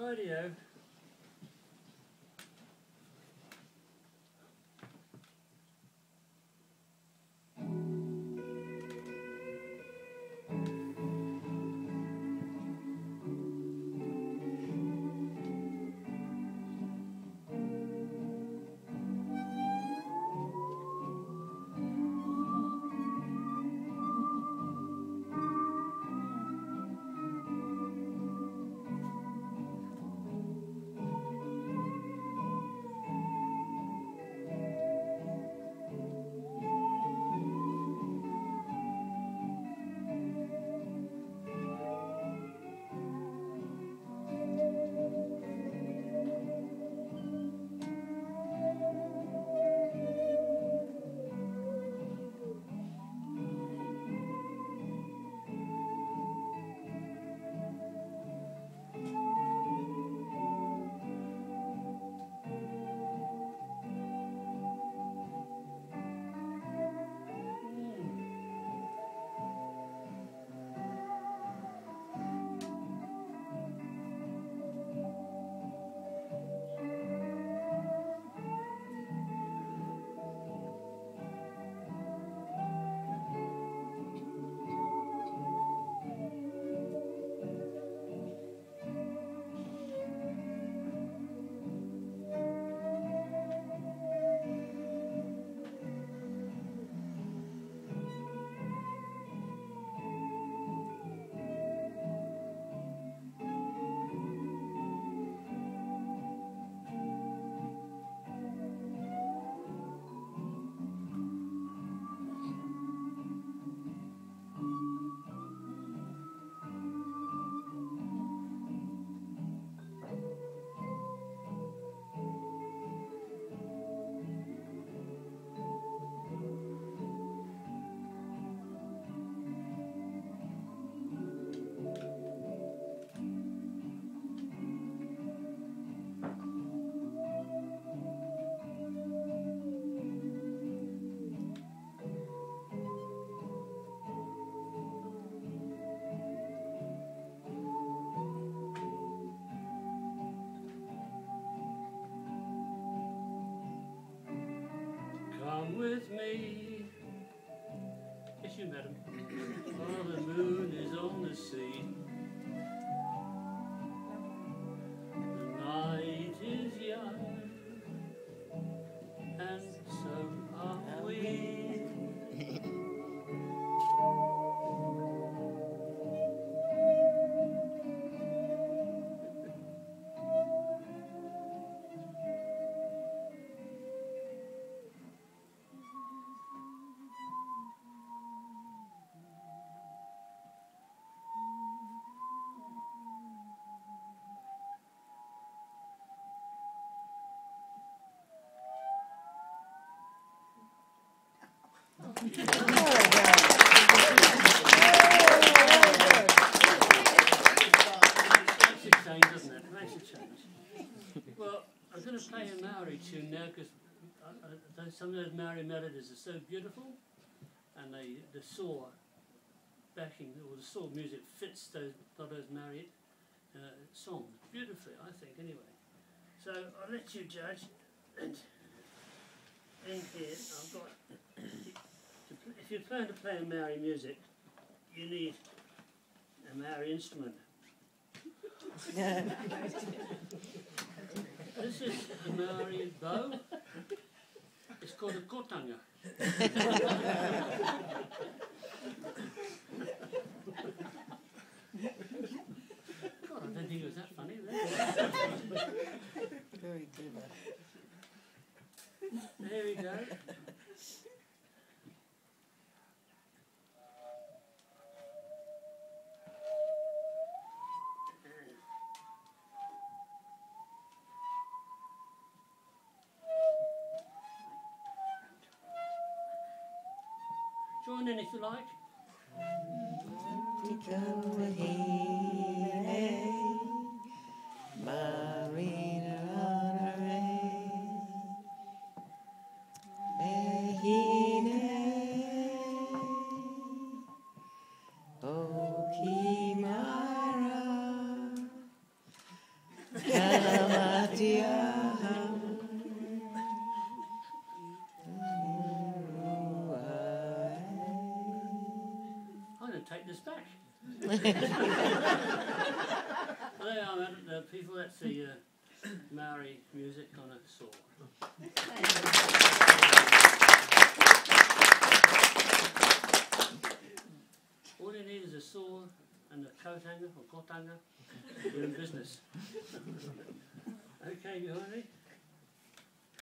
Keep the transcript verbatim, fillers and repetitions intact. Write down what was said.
radio. Come with me. Yes, you, madam. Oh, the moon is on the sea. The night is young, and so are we. Well, I'm going to play a Maori tune now because some of those Maori melodies are so beautiful, and they, the saw backing, or the saw music fits those, those Maori uh, songs beautifully, I think, anyway. So I'll let you judge, and in here I've got, if you're planning to play a Maori music, you need a Maori instrument. This is a Maori bow. It's called a kotanga. God, I don't think it was that funny. Very good. There we go. Join in if you like. take this back. Well, there I am, the people, that's the uh, Maori music on a saw. All you need is a saw and a coat hanger or kotanga. You're in business. Okay, you hungry?